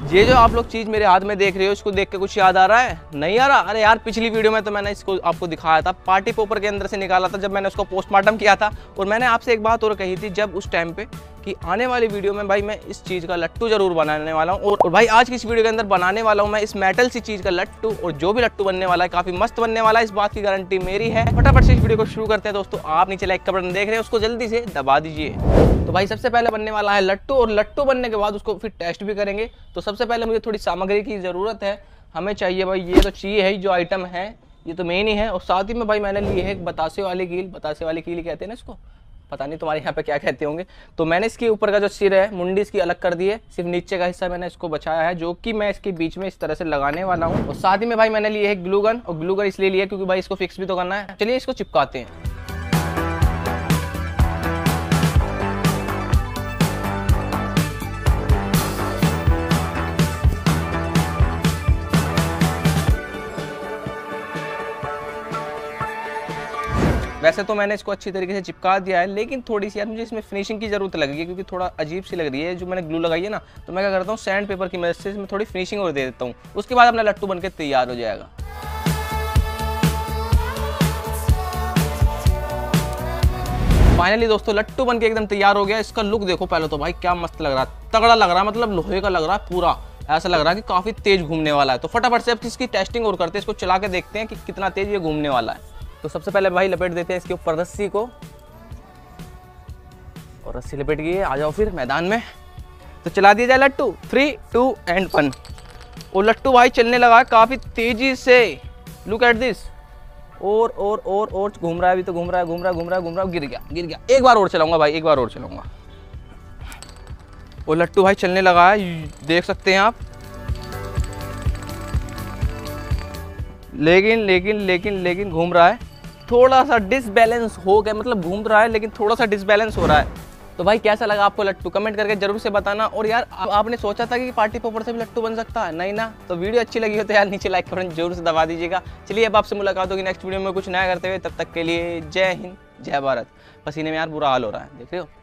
ये जो आप लोग चीज़ मेरे हाथ में देख रहे हो, इसको देख के कुछ याद आ रहा है? नहीं आ रहा? अरे यार, पिछली वीडियो में तो मैंने इसको आपको दिखाया था, पार्टी पोपर के अंदर से निकाला था जब मैंने उसको पोस्टमार्टम किया था। और मैंने आपसे एक बात और कही थी जब उस टाइम पे कि आने वाली वीडियो में भाई मैं इस चीज़ का लट्टू जरूर बनाने वाला हूँ। और भाई आज की इस वीडियो के अंदर बनाने वाला हूँ मैं इस मेटल सी चीज़ का लट्टू, और जो भी लट्टू बनने वाला है काफ़ी मस्त बनने वाला है, इस बात की गारंटी मेरी है। फटाफट से इस वीडियो को शुरू करते हैं दोस्तों। आप नीचे लाइक का बटन देख रहे हैं, उसको जल्दी से दबा दीजिए। तो भाई सबसे पहले बनने वाला है लट्टू, और लट्टू बनने के बाद उसको फिर टेस्ट भी करेंगे। तो सबसे पहले मुझे थोड़ी सामग्री की ज़रूरत है। हमें चाहिए भाई, ये तो चाहिए है जो आइटम है, ये तो मेन ही है। और साथ ही में भाई मैंने ली है एक बतासे वाली कील। बतासे वाली कील कहते हैं ना इसको, पता नहीं तुम्हारे यहाँ पे क्या कहते होंगे। तो मैंने इसके ऊपर का जो सिर है, मुंडी इसकी अलग कर दी है, सिर्फ नीचे का हिस्सा मैंने इसको बचाया है, जो कि मैं इसके बीच में इस तरह से लगाने वाला हूँ। और साथ ही में भाई मैंने लिए है ग्लू गन, और ग्लू गन इसलिए लिया क्योंकि भाई इसको फिक्स भी तो करना है। चलिए इसको चिपकाते हैं। वैसे तो मैंने इसको अच्छी तरीके से चिपका दिया है, लेकिन थोड़ी सी यार मुझे इसमें फिनिशिंग की जरूरत लगी है, क्योंकि थोड़ा अजीब सी लग रही है जो मैंने ग्लू लगाई है ना। तो मैं क्या करता हूँ, सैंड पेपर की मदद से इसमें थोड़ी फिनिशिंग और दे देता हूँ, उसके बाद अपना लट्टू बनकर तैयार हो जाएगा। फाइनली दोस्तों लट्टू बनके एकदम तैयार हो गया। इसका लुक देखो पहले तो भाई, क्या मस्त लग रहा है, तगड़ा लग रहा है, मतलब लोहे का लग रहा है पूरा। ऐसा लग रहा है कि काफी तेज घूमने वाला है। तो फटाफट से अब इसकी टेस्टिंग और करते हैं, इसको चला के देखते हैं कि कितना तेज ये घूमने वाला है। तो सबसे पहले भाई लपेट देते हैं इसके ऊपर रस्सी को, और रस्सी लपेट गई है। आ जाओ फिर मैदान में, तो चला दिया जाए लट्टू। 3, 2 एंड 1। और लट्टू भाई चलने लगा है काफी तेजी से। Look at this. और घूम रहा है, अभी तो घूम रहा है, गिर गया। एक बार और चलाऊंगा भाई, एक बार और चलाऊंगा। और लट्टू भाई चलने लगा है, देख सकते हैं आप। लेकिन घूम रहा है, थोड़ा सा डिसबैलेंस हो गया, मतलब घूम रहा है लेकिन थोड़ा सा डिसबैलेंस हो रहा है। तो भाई कैसा लगा आपको लट्टू, कमेंट करके जरूर से बताना। और यार आपने सोचा था कि पार्टी पोपर से भी लट्टू बन सकता है? नहीं ना? तो वीडियो अच्छी लगी हो तो यार नीचे लाइक का बटन जरूर से दबा दीजिएगा। चलिए अब आपसे मुलाकात होगी नेक्स्ट वीडियो में कुछ नया करते हुए। तब तक के लिए जय हिंद, जय भारत। पसीने में यार बुरा हाल हो रहा है, देख रहे हो।